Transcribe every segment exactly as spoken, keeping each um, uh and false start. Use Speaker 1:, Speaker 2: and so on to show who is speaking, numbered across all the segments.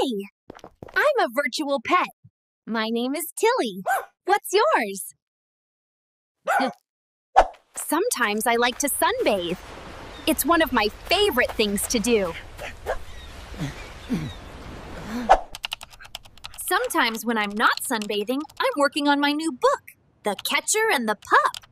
Speaker 1: Hi, I'm a virtual pet. My name is Tilly. What's yours? Sometimes I like to sunbathe. It's one of my favorite things to do. Sometimes when I'm not sunbathing, I'm working on my new book, The Catcher and the Pup.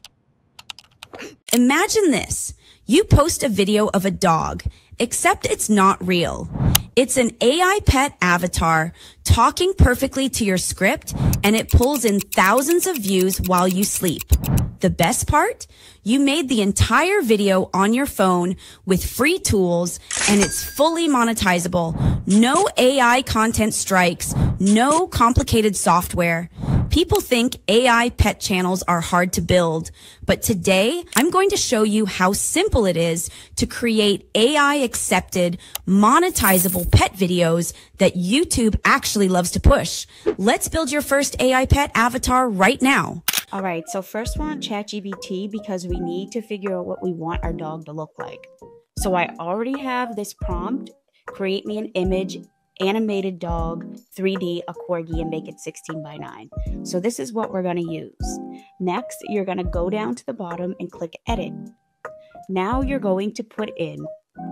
Speaker 2: Imagine this. You post a video of a dog, except it's not real. It's an A I pet avatar talking perfectly to your script, and it pulls in thousands of views while you sleep. The best part? You made the entire video on your phone with free tools, and it's fully monetizable. No A I content strikes, no complicated software. People think A I pet channels are hard to build, but today I'm going to show you how simple it is to create A I accepted, monetizable pet videos that YouTube actually loves to push. Let's build your first A I pet avatar right now.
Speaker 3: All right, so first we're on ChatGPT because we need to figure out what we want our dog to look like. So I already have this prompt, create me an image, animated dog, three D, a corgi, and make it sixteen by nine. So this is what we're gonna use. Next, you're gonna go down to the bottom and click edit. Now you're going to put in,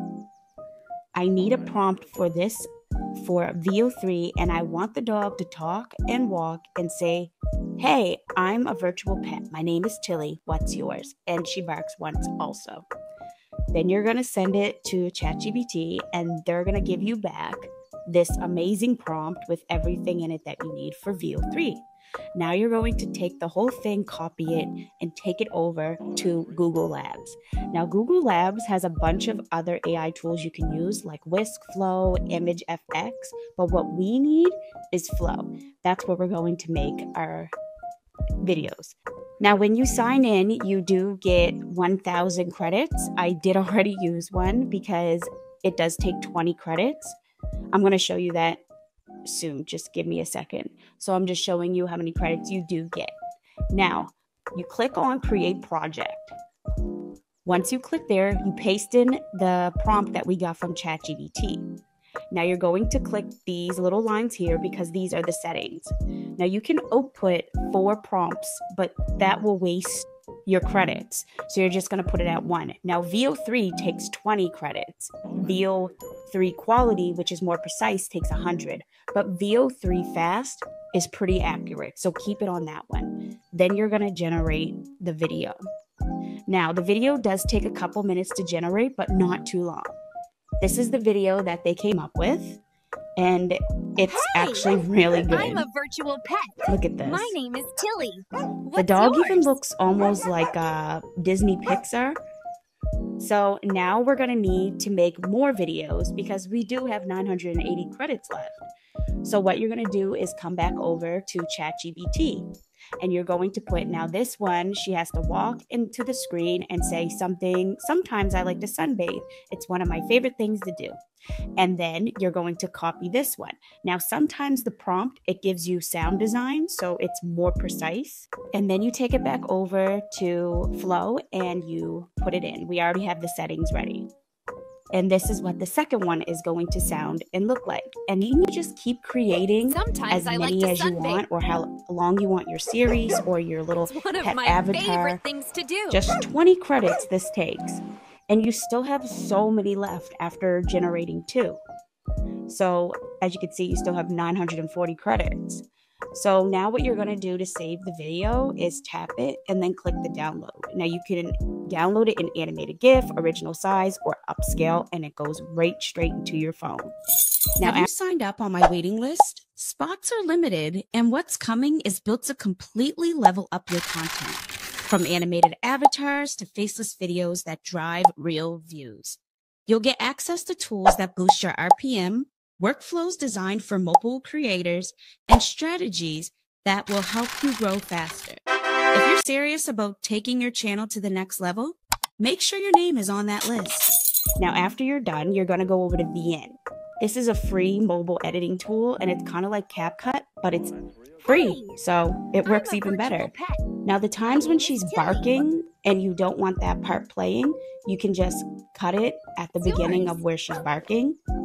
Speaker 3: I need a prompt for this for V O three, and I want the dog to talk and walk and say, hey, I'm a virtual pet. My name is Tilly. What's yours? And she barks once also. Then you're going to send it to ChatGPT, and they're going to give you back this amazing prompt with everything in it that you need for V O three. Now you're going to take the whole thing, copy it, and take it over to Google Labs. Now, Google Labs has a bunch of other A I tools you can use like Whisk, Flow, Image F X, but what we need is Flow. That's where we're going to make our videos. Now, when you sign in, you do get one thousand credits. I did already use one because it does take twenty credits. I'm going to show you that soon. Just give me a second. So I'm just showing you how many credits you do get. Now, you click on Create Project. Once you click there, you paste in the prompt that we got from ChatGPT. Now you're going to click these little lines here because these are the settings. Now you can output four prompts, but that will waste your credits. So you're just going to put it at one. Now V O three takes twenty credits. V O three quality, which is more precise, takes one hundred. But V O three fast is pretty accurate. So keep it on that one. Then you're going to generate the video. Now the video does take a couple minutes to generate, but not too long. This is the video that they came up with, and it's hey, actually really good.
Speaker 1: I'm a virtual pet.
Speaker 3: Look at this.
Speaker 1: My name is Tilly. What's
Speaker 3: the dog
Speaker 1: yours?
Speaker 3: even looks almost like uh, Disney Pixar. So now we're going to need to make more videos because we do have nine hundred eighty credits left. So what you're going to do is come back over to ChatGPT. And you're going to put, now this one, she has to walk into the screen and say something. Sometimes I like to sunbathe. It's one of my favorite things to do. And then you're going to copy this one. Now, sometimes the prompt, it gives you sound design, so it's more precise. And then you take it back over to Flow and you put it in. We already have the settings ready. And this is what the second one is going to sound and look like. And you can just keep creating
Speaker 1: Sometimes
Speaker 3: as
Speaker 1: I
Speaker 3: many
Speaker 1: like
Speaker 3: as you
Speaker 1: sunbathe.
Speaker 3: want, or how long you want your series or your little
Speaker 1: It's one of
Speaker 3: pet
Speaker 1: my
Speaker 3: avatar.
Speaker 1: favorite things to do.
Speaker 3: Just twenty credits this takes. And you still have so many left after generating two. So as you can see, you still have nine hundred forty credits. So now what you're going to do to save the video is tap it and then click the download. Now you can download it in animated GIF, original size, or upscale, and it goes right straight into your phone.
Speaker 2: Now, have you signed up on my waiting list? Spots are limited, and what's coming is built to completely level up your content, from animated avatars to faceless videos that drive real views. You'll get access to tools that boost your R P M, workflows designed for mobile creators, and strategies that will help you grow faster. If you're serious about taking your channel to the next level, make sure your name is on that list.
Speaker 3: Now, after you're done, you're going to go over to V N. This is a free mobile editing tool, and it's kind of like CapCut, but it's free, so it works even better. Now, the times when she's barking and you don't want that part playing, you can just cut it at the beginning of where she's barking.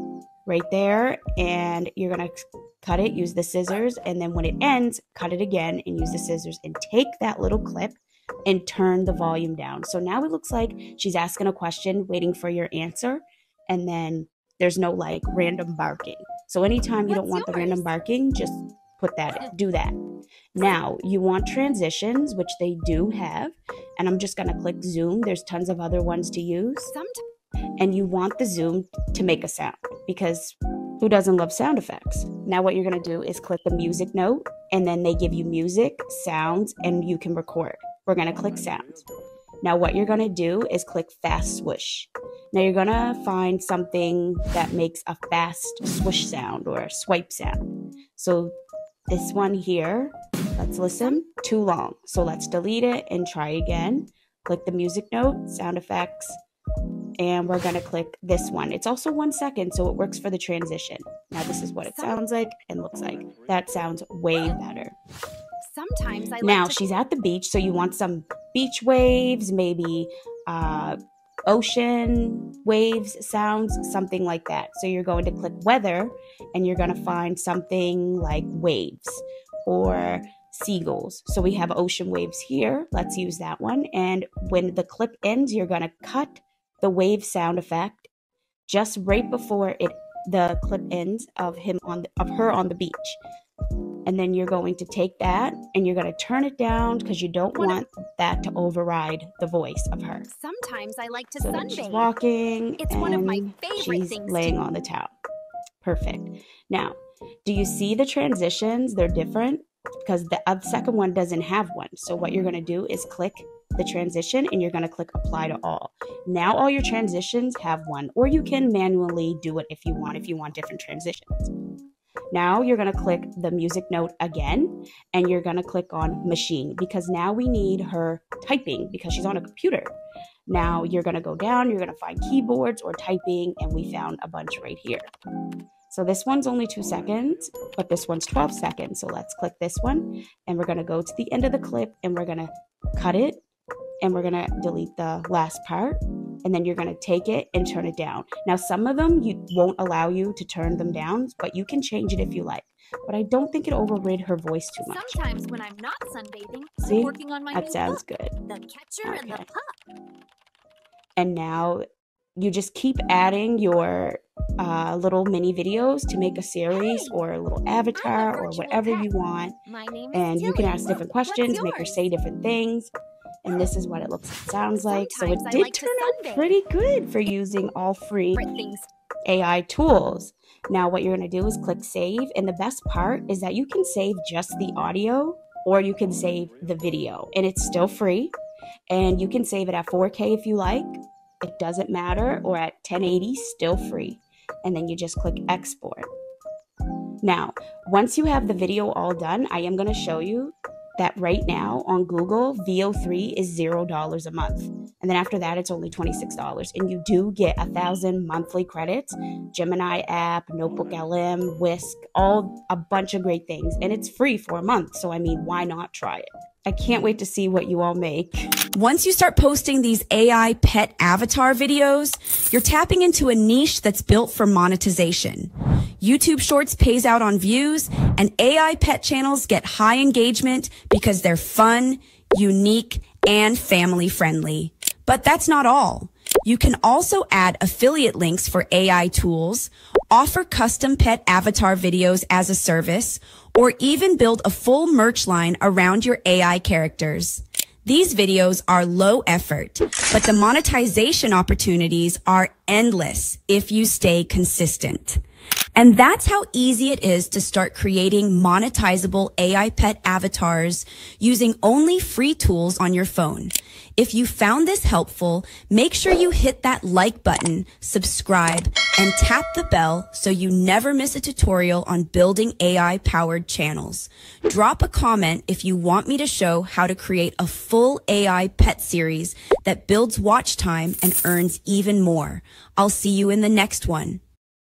Speaker 3: right there, and you're going to cut it, use the scissors, and then when it ends, cut it again and use the scissors and take that little clip and turn the volume down. So now it looks like she's asking a question, waiting for your answer, and then there's no like random barking. So anytime you don't want the random barking, just put that, do that. Now you want transitions, which they do have, and I'm just gonna click zoom. There's tons of other ones to use. And you want the zoom to make a sound, because who doesn't love sound effects? Now what you're gonna do is click the music note, and then they give you music, sounds, and you can record. We're gonna click sounds. Now what you're gonna do is click fast swoosh. Now you're gonna find something that makes a fast swoosh sound or a swipe sound. So this one here, let's listen, too long. So let's delete it and try again. Click the music note, sound effects, and we're gonna click this one. It's also one second, so it works for the transition. Now this is what it sounds like and looks like. That sounds way better.
Speaker 1: Sometimes I like
Speaker 3: now
Speaker 1: to...
Speaker 3: she's at the beach, so you want some beach waves, maybe uh, ocean waves, sounds, something like that. So you're going to click weather, and you're going to find something like waves or seagulls. So we have ocean waves here. Let's use that one. And when the clip ends, you're going to cut the wave sound effect just right before it the clip ends of him on the, of her on the beach. And then you're going to take that and you're going to turn it down because you don't want that to override the voice of her.
Speaker 1: Sometimes I like to
Speaker 3: so
Speaker 1: sunbathe.
Speaker 3: She's walking.
Speaker 1: It's
Speaker 3: and
Speaker 1: one of my favorite
Speaker 3: she's
Speaker 1: things
Speaker 3: laying
Speaker 1: to...
Speaker 3: on the towel. Perfect. Now, do you see the transitions? They're different because the uh, second one doesn't have one. So what you're going to do is click the transition and you're going to click apply to all. Now all your transitions have one, or you can manually do it if you want, if you want different transitions. Now you're going to click the music note again, and you're going to click on machine because now we need her typing because she's on a computer. Now you're going to go down, you're going to find keyboards or typing, and we found a bunch right here. So this one's only two seconds, but this one's twelve seconds. So let's click this one, and we're going to go to the end of the clip, and we're going to cut it, and we're going to delete the last part. And then you're going to take it and turn it down. Now, some of them you won't allow you to turn them down, but you can change it if you like. But I don't think it overrid her voice too much.
Speaker 1: Sometimes when I'm not sunbathing,
Speaker 3: See?
Speaker 1: I'm working on my
Speaker 3: that
Speaker 1: new
Speaker 3: sounds
Speaker 1: book,
Speaker 3: good.
Speaker 1: The Catcher and the
Speaker 3: Okay.
Speaker 1: Pup.
Speaker 3: And now you just keep adding your uh, little mini videos to make a series
Speaker 1: Hey,
Speaker 3: or a little
Speaker 1: I'm a
Speaker 3: avatar or
Speaker 1: virtual
Speaker 3: whatever
Speaker 1: pet.
Speaker 3: you want.
Speaker 1: My name is
Speaker 3: And you can
Speaker 1: Tilly.
Speaker 3: ask different
Speaker 1: What's
Speaker 3: questions, make her
Speaker 1: yours?
Speaker 3: say different things. And this is what it looks and sounds like. So it
Speaker 1: Sometimes I
Speaker 3: did
Speaker 1: like to
Speaker 3: turn out
Speaker 1: sunbathe.
Speaker 3: pretty good for using all free
Speaker 1: Favorite things.
Speaker 3: A I tools. Now what you're going to do is click save, and the best part is that you can save just the audio or you can save the video, and it's still free, and you can save it at four K if you like. It doesn't matter, or at ten eighty, still free. And then you just click export. Now once you have the video all done, I am going to show you that right now on Google, V O three is zero dollars a month. And then after that, it's only twenty-six dollars. And you do get a thousand monthly credits, Gemini app, Notebook L M, Whisk, all a bunch of great things. And it's free for a month. So, I mean, why not try it? I can't wait to see what you all make.
Speaker 2: Once you start posting these A I pet avatar videos, you're tapping into a niche that's built for monetization. YouTube Shorts pays out on views, and A I pet channels get high engagement because they're fun, unique, and family friendly. But that's not all. You can also add affiliate links for A I tools, offer custom pet avatar videos as a service, or even build a full merch line around your A I characters. These videos are low effort, but the monetization opportunities are endless if you stay consistent. And that's how easy it is to start creating monetizable A I pet avatars using only free tools on your phone. If you found this helpful, make sure you hit that like button, subscribe, and tap the bell so you never miss a tutorial on building A I-powered channels. Drop a comment if you want me to show how to create a full A I pet series that builds watch time and earns even more. I'll see you in the next one.